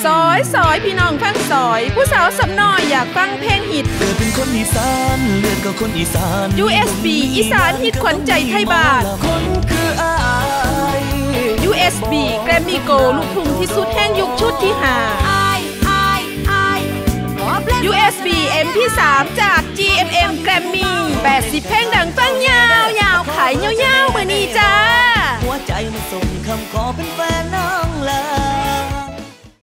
ซอยพี่น้องฟังซอยผู้สาวสำน้อยอยากฟังเพลงฮิตเกิดเป็นคนอีสานเลือดก็คนอีสาน USB อีสานฮิตขวัญใจไทยบ้านคนคืออาย USB แกรมมี่โกลลูกทุ่งที่สุดแห่งยุคชุดที่5 USB MP3 จาก GMM แกรมมี่80เพลงดังฟังยาวขายยาวๆมื้อนี้จ้าหัวใจมันส่งคำขอเป็นแฟน